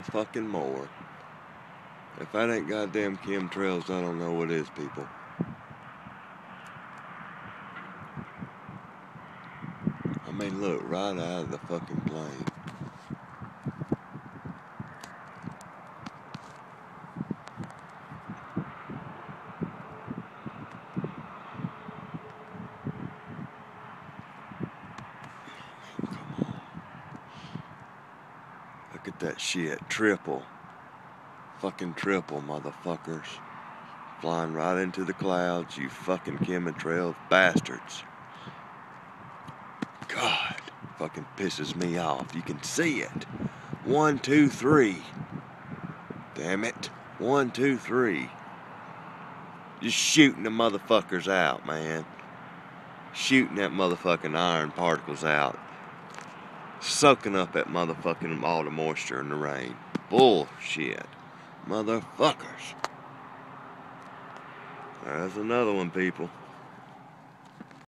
fucking more. If that ain't goddamn chemtrails, I don't know what is, people. I mean, look, right out of the fucking plane. Look at that shit. Triple. Fucking triple, motherfuckers. Flying right into the clouds, you fucking chemtrail bastards. God, fucking pisses me off. You can see it. 1, 2, 3. Damn it. 1, 2, 3. Just shooting the motherfuckers out, man. Shooting that motherfucking iron particles out. Soaking up that motherfucking all the moisture in the rain. Bullshit. Motherfuckers. There's another one, people.